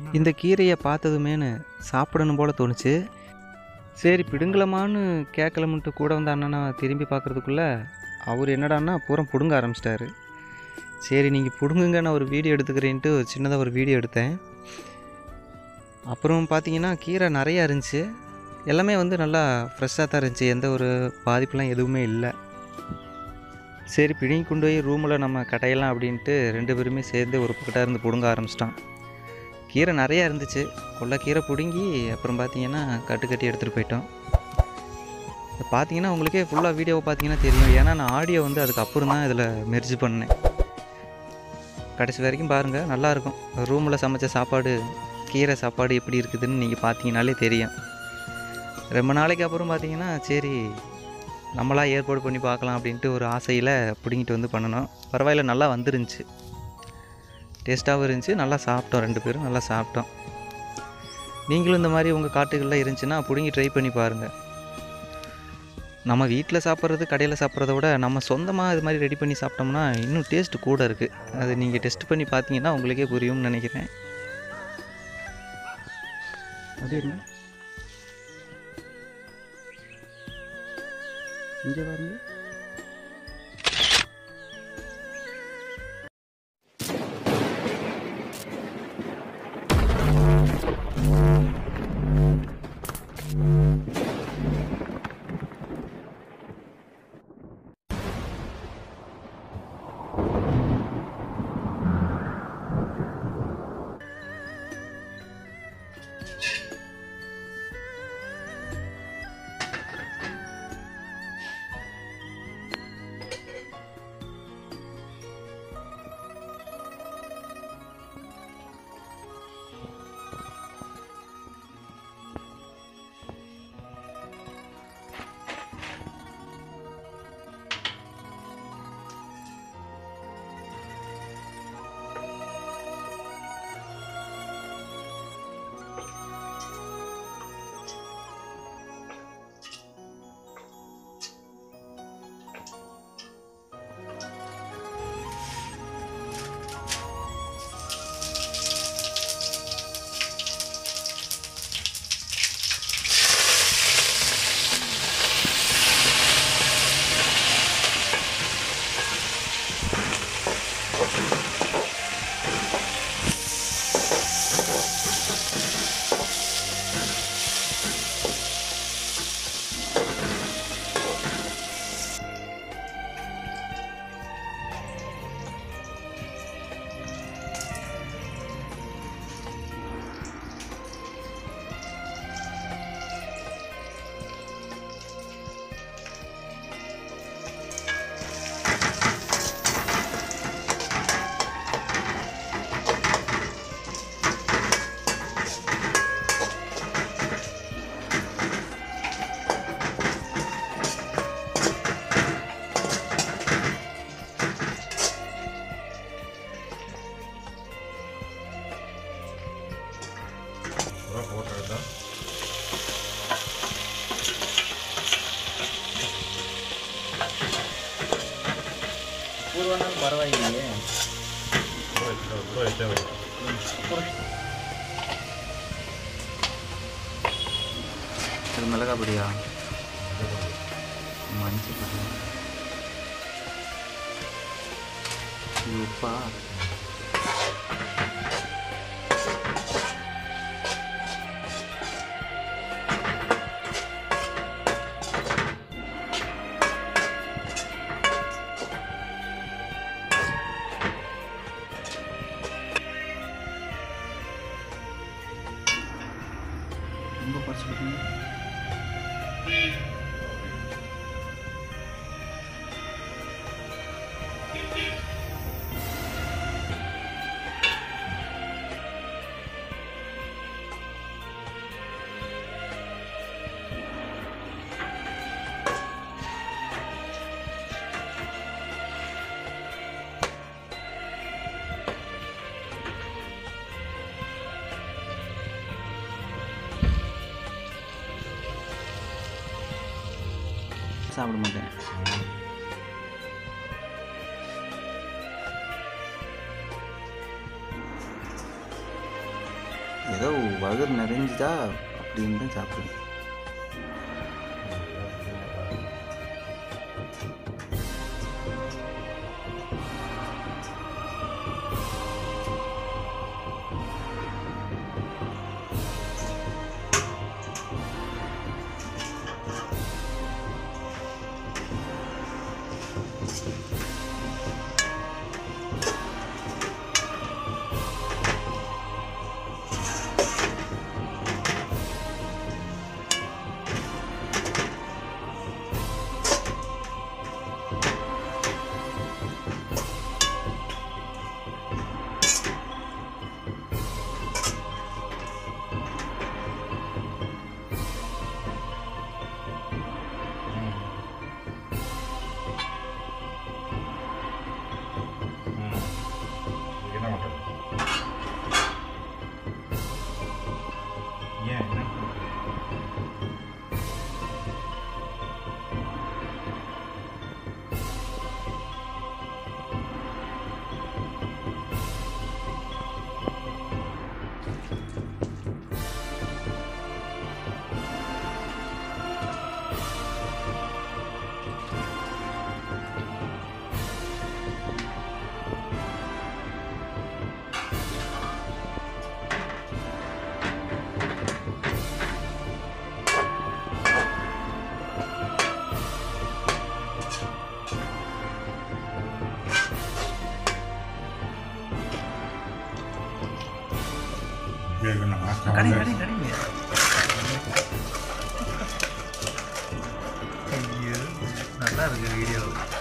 இந்த கீரையை பார்த்ததுமேனு சாப்பிடணும் போல் தோணுச்சு. சரி பிடுங்கலாமான்னு கேட்கலமுன்ட்டு கூட வந்த அண்ணனை திரும்பி பார்க்குறதுக்குள்ளே அவர் என்னடான்னா பூரா பிடுங்க ஆரம்பிச்சிட்டாரு. சரி நீங்கள் பிடுங்குங்க, நான் ஒரு வீடியோ எடுத்துக்கிறேன்ட்டு சின்னதாக ஒரு வீடியோ எடுத்தேன். அப்புறம் பார்த்தீங்கன்னா கீரை நிறையா இருந்துச்சு. எல்லாமே நல்லா ஃப்ரெஷ்ஷாக தான் இருந்துச்சு. எந்த ஒரு பாதிப்புலாம் எதுவுமே இல்லை. சரி பிடுங்கி கொண்டு போய் ரூமில் நம்ம கடையெல்லாம் அப்படின்ட்டு 2 பேருமே சேர்ந்து ஒரு பக்கட்டாக இருந்து பிடுங்க ஆரம்பிச்சிட்டோம். கீரை நிறையா இருந்துச்சு. கொல்லைக்கீரை பிடுங்கி அப்புறம் பார்த்தீங்கன்னா கட்டி எடுத்துகிட்டு போயிட்டோம். பார்த்தீங்கன்னா உங்களுக்கே ஃபுல்லாக வீடியோவை பார்த்தீங்கன்னா தெரியும். ஏன்னா நான் ஆடியோ அதுக்கப்புறம் தான் இதில் மெர்ஜ் பண்ணேன். கடைசி வரைக்கும் பாருங்கள், நல்லாயிருக்கும். ரூமில் சமைச்ச சாப்பாடு, கீரை சாப்பாடு எப்படி இருக்குதுன்னு நீங்கள் பார்த்தீங்கனாலே தெரியும். ரொம்ப நாளைக்கு அப்புறம் பார்த்தீங்கன்னா சரி நம்மளாக ஏற்பாடு பண்ணி பார்க்கலாம் அப்படின்ட்டு ஒரு ஆசையில் பிடிங்கிட்டு பண்ணணும். பரவாயில்ல, நல்லா வந்துருந்துச்சு. டேஸ்ட்டாகவும் இருந்துச்சு. நல்லா சாப்பிட்டோம், 2 பேரும் நல்லா சாப்பிட்டோம். நீங்களும் இந்த மாதிரி உங்கள் காட்டுகளில் இருந்துச்சுன்னா பிடுங்கி ட்ரை பண்ணி பாருங்கள். நம்ம வீட்டில் சாப்பிட்றது கடையில் சாப்பிட்றத விட நம்ம சொந்தமாக இது மாதிரி ரெடி பண்ணி சாப்பிட்டோம்னா இன்னும் டேஸ்ட்டு கூட இருக்குது. அது நீங்கள் டெஸ்ட் பண்ணி பார்த்தீங்கன்னா உங்களுக்கே புரியும்னு நினைக்கிறேன். அது என்ன இங்கே பாருங்க. பரவாயில்லையே. மிளகா பொடியா, மஞ்சள் பொடி, உப்பா, ரொம்ப குறைச்சிக்கிட்டீங்க. சாப்பிட மாட்டேன். ஏதோ வயிறு நிறைஞ்சுதா அப்படின்னு தான் சாப்பிடுவேன். நல்லா இருக்கு வீடியோ.